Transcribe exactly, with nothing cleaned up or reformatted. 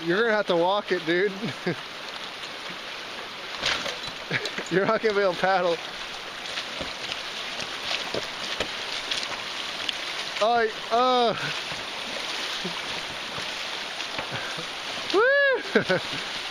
You're gonna have to walk it, dude. You're not gonna be able to paddle. Oh, oh. Woo!